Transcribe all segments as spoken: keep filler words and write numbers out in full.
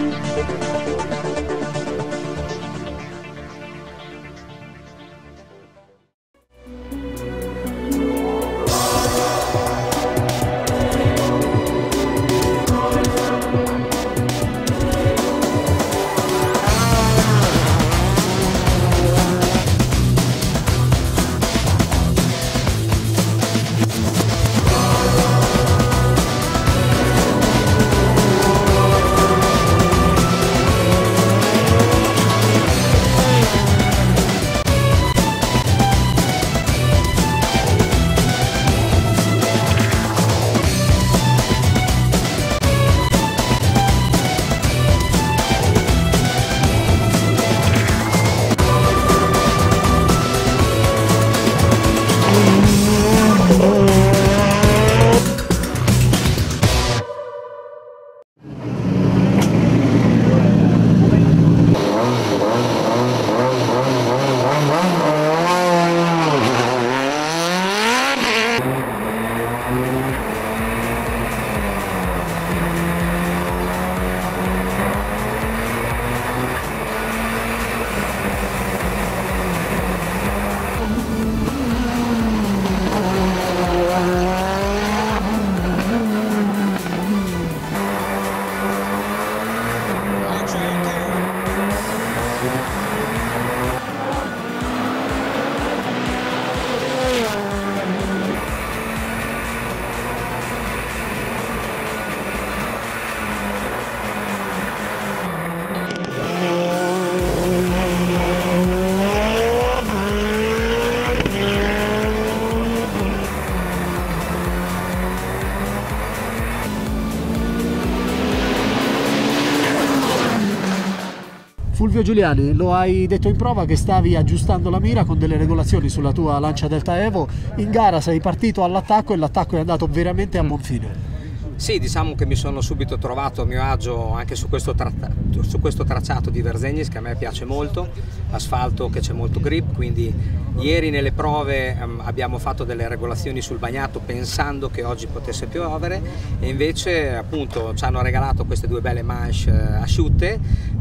Fulvio Giuliani, lo hai detto in prova che stavi aggiustando la mira con delle regolazioni sulla tua Lancia Delta Evo. In gara sei partito all'attacco e l'attacco è andato veramente a buon fine. Sì, diciamo che mi sono subito trovato a mio agio anche su questo, su questo tracciato di Verzegnis, che a me piace molto, asfalto che c'è molto grip, quindi ieri nelle prove um, abbiamo fatto delle regolazioni sul bagnato pensando che oggi potesse piovere e invece appunto ci hanno regalato queste due belle manche eh, asciutte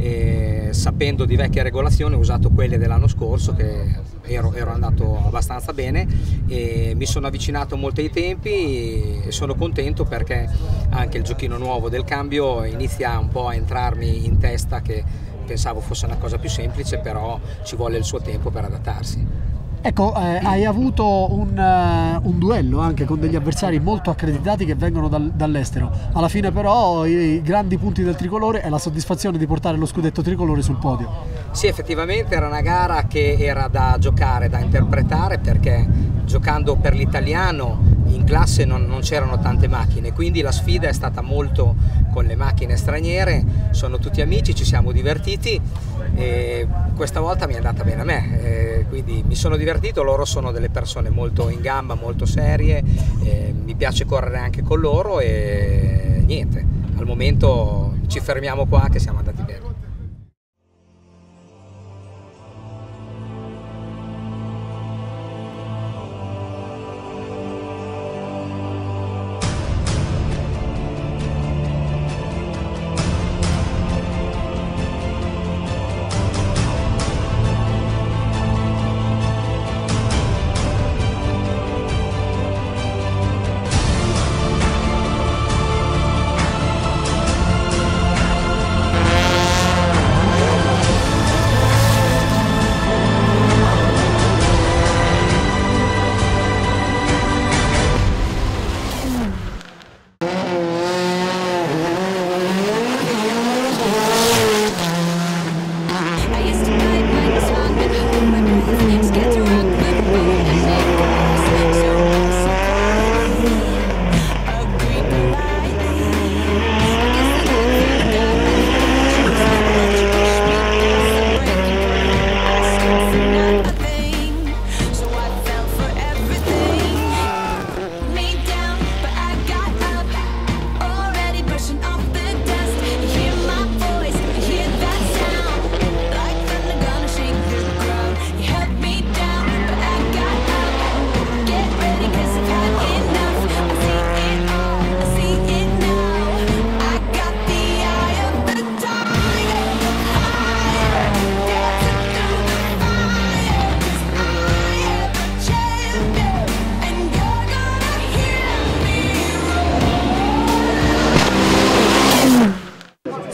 e sapendo di vecchie regolazioni ho usato quelle dell'anno scorso che ero, ero andato abbastanza bene e mi sono avvicinato molto ai tempi e sono contento perché anche il giochino nuovo del cambio inizia un po' a entrarmi in testa, che pensavo fosse una cosa più semplice, però ci vuole il suo tempo per adattarsi. Ecco, eh, hai avuto un, uh, un duello anche con degli avversari molto accreditati che vengono dal, dall'estero. Alla fine però i, i grandi punti del tricolore è la soddisfazione di portare lo scudetto tricolore sul podio. Sì, effettivamente era una gara che era da giocare, da interpretare, perché giocando per l'italiano in classe non, non c'erano tante macchine, quindi la sfida è stata molto con le macchine straniere, sono tutti amici, ci siamo divertiti e questa volta mi è andata bene a me, e quindi mi sono divertito, loro sono delle persone molto in gamba, molto serie, mi piace correre anche con loro e niente, al momento ci fermiamo qua che siamo andati bene.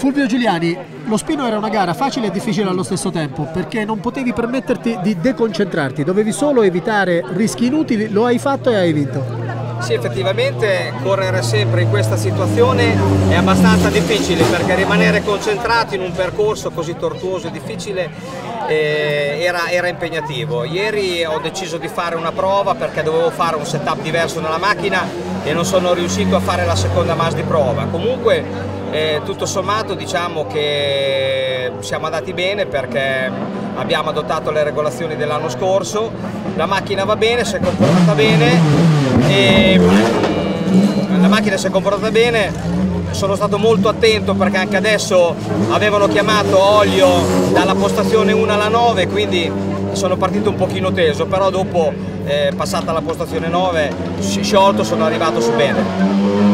Fulvio Giuliani, lo Spino era una gara facile e difficile allo stesso tempo perché non potevi permetterti di deconcentrarti, dovevi solo evitare rischi inutili, lo hai fatto e hai vinto. Sì, effettivamente correre sempre in questa situazione è abbastanza difficile perché rimanere concentrati in un percorso così tortuoso e difficile eh, era, era impegnativo. Ieri ho deciso di fare una prova perché dovevo fare un setup diverso nella macchina e non sono riuscito a fare la seconda mass di prova. Comunque eh, tutto sommato diciamo che siamo andati bene perché abbiamo adottato le regolazioni dell'anno scorso, la macchina va bene, si è comportata bene e la macchina si è comportata bene, sono stato molto attento perché anche adesso avevano chiamato olio dalla postazione uno alla nove, quindi sono partito un pochino teso, però dopo eh, passata la postazione nove sciolto sono arrivato su bene.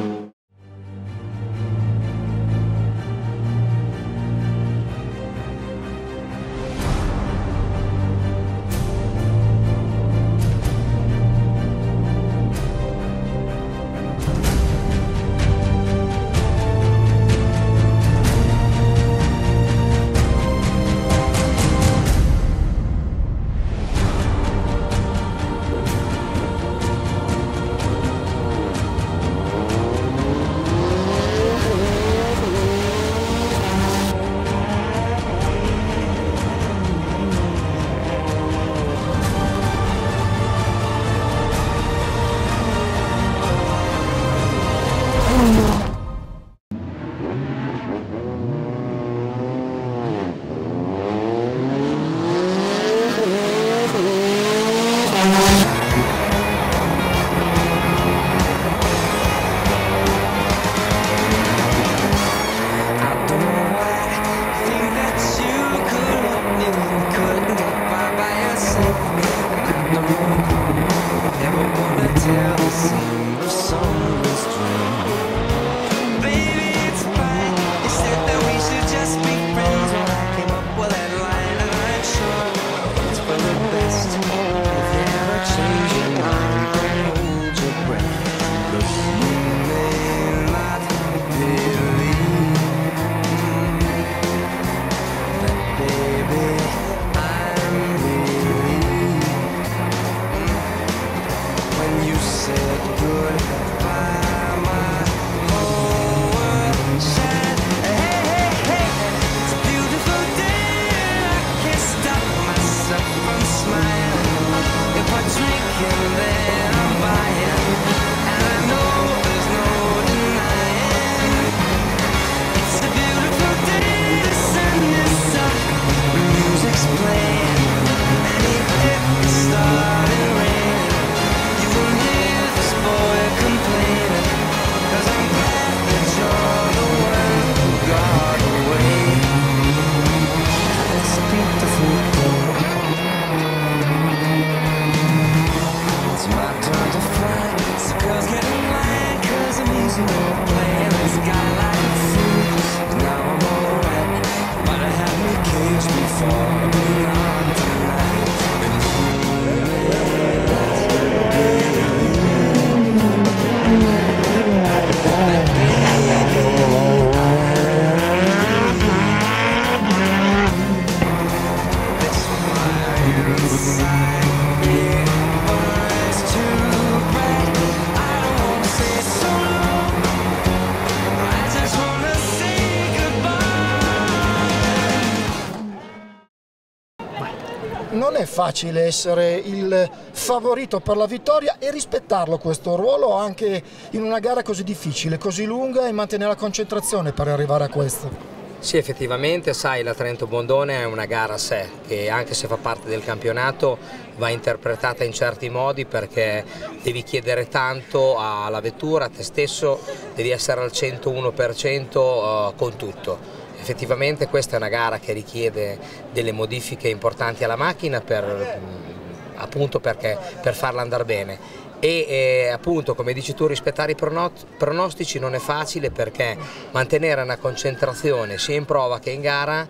Non è facile essere il favorito per la vittoria e rispettarlo questo ruolo anche in una gara così difficile, così lunga, e mantenere la concentrazione per arrivare a questo. Sì, effettivamente, sai, la Trento Bondone è una gara a sé che anche se fa parte del campionato va interpretata in certi modi perché devi chiedere tanto alla vettura, a te stesso, devi essere al centouno per cento con tutto. Effettivamente questa è una gara che richiede delle modifiche importanti alla macchina per, appunto perché, per farla andare bene e eh, appunto come dici tu rispettare i pronostici non è facile perché mantenere una concentrazione sia in prova che in gara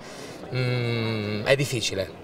mh, è difficile.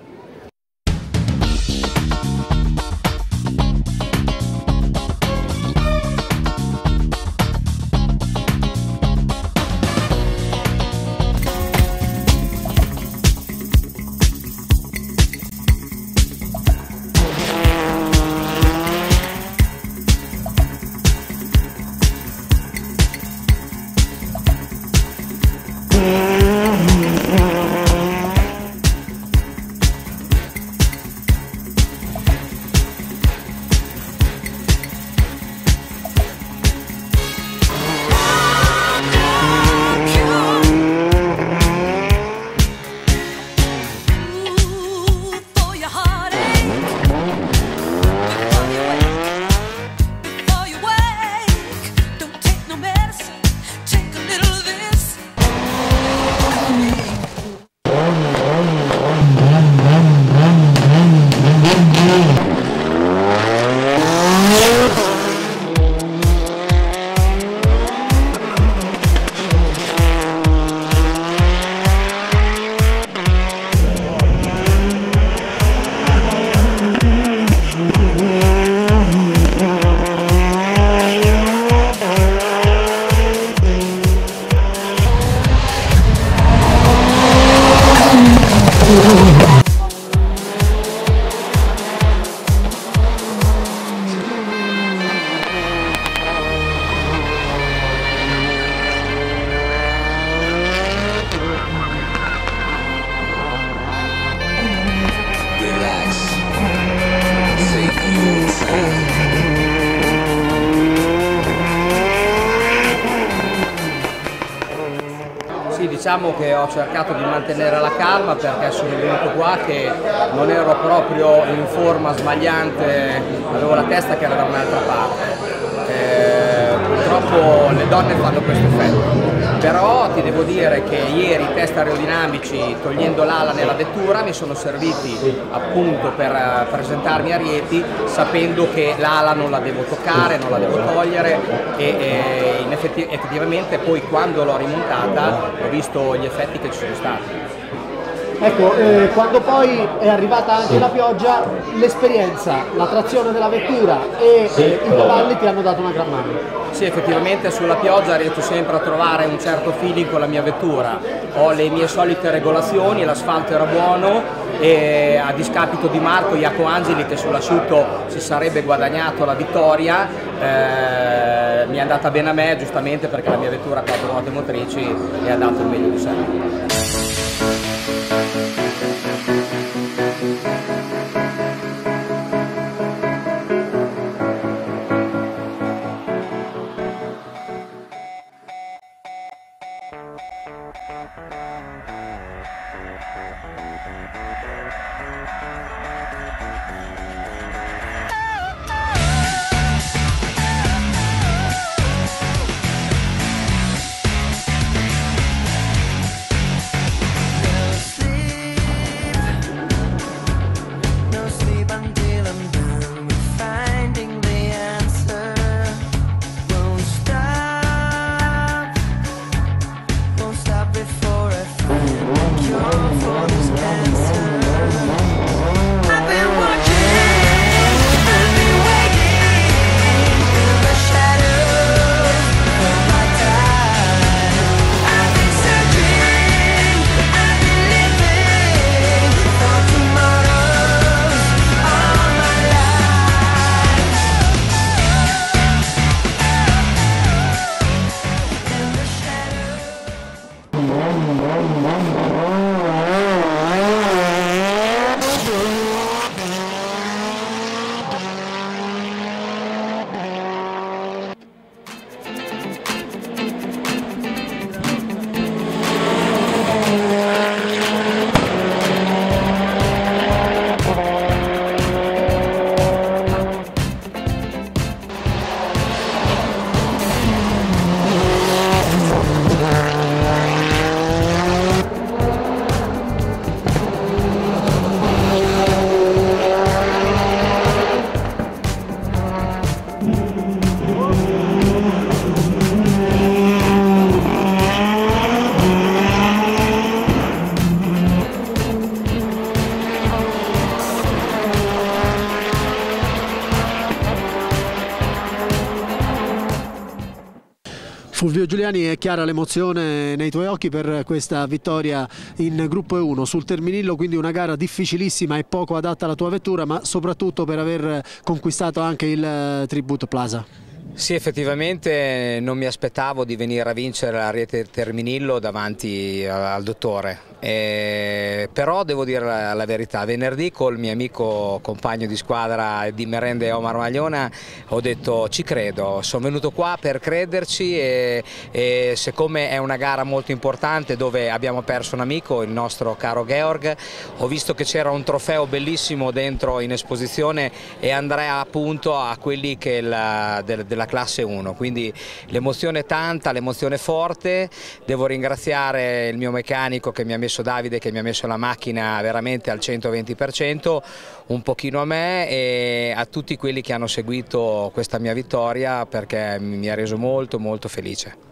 Sì, diciamo che ho cercato di mantenere la calma perché sono venuto qua che non ero proprio in forma smagliante, avevo la testa che era da un'altra parte. Eh, purtroppo le donne fanno questo effetto, però ti devo dire che ieri i test aerodinamici, togliendo l'ala nella vettura, mi sono serviti appunto per presentarmi a Rieti sapendo che l'ala non la devo toccare, non la devo togliere e, e in effetti, effettivamente poi quando l'ho rimontata ho visto gli effetti che ci sono stati. Ecco, eh, quando poi è arrivata anche la pioggia, l'esperienza, la trazione della vettura e eh, i cavalli ti hanno dato una gran mano. Sì, effettivamente sulla pioggia riesco sempre a trovare un certo feeling con la mia vettura. Ho le mie solite regolazioni, l'asfalto era buono e a discapito di Marco Iaco Angeli che sull'asciutto si sarebbe guadagnato la vittoria, eh, mi è andata bene a me giustamente perché la mia vettura a quattro ruote motrici e ha dato il meglio di sé. Fulvio Giuliani, è chiara l'emozione nei tuoi occhi per questa vittoria in Gruppo E uno sul Terminillo, quindi una gara difficilissima e poco adatta alla tua vettura, ma soprattutto per aver conquistato anche il Tribute Plaza. Sì, effettivamente non mi aspettavo di venire a vincere la Rieti Terminillo davanti al dottore, eh, però devo dire la, la verità, venerdì col mio amico compagno di squadra di merende Omar Magliona ho detto ci credo, sono venuto qua per crederci e, e siccome è una gara molto importante dove abbiamo perso un amico, il nostro caro Georg, ho visto che c'era un trofeo bellissimo dentro in esposizione e andrei appunto a quelli che la, del, della classe uno, quindi l'emozione è tanta, l'emozione è forte. Devo ringraziare il mio meccanico che mi ha messo Davide, che mi ha messo la macchina veramente al centoventi per cento, un pochino a me e a tutti quelli che hanno seguito questa mia vittoria perché mi ha reso molto molto felice.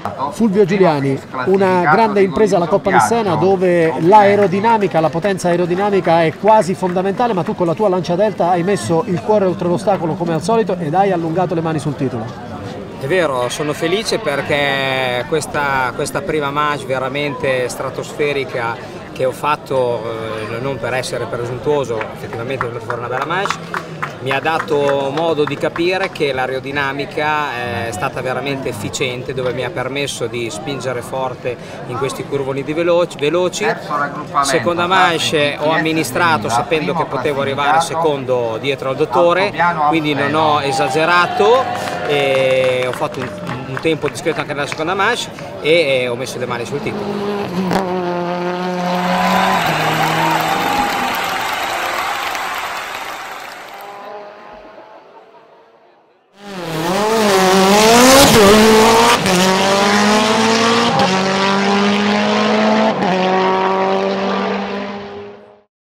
Fulvio Giuliani, una grande impresa la Coppa Nissena dove l'aerodinamica, la potenza aerodinamica è quasi fondamentale, ma tu con la tua Lancia Delta hai messo il cuore oltre l'ostacolo come al solito ed hai allungato le mani sul titolo. È vero, sono felice perché questa, questa prima match veramente stratosferica che ho fatto, eh, non per essere presuntuoso, effettivamente è venuta fuori una bella match, mi ha dato modo di capire che l'aerodinamica è stata veramente efficiente, dove mi ha permesso di spingere forte in questi curvoni di veloci, veloci. Seconda manche ho amministrato sapendo che potevo arrivare secondo dietro al dottore, quindi non ho esagerato e ho fatto un, un tempo discreto anche nella seconda manche e, e ho messo le mani sul titolo.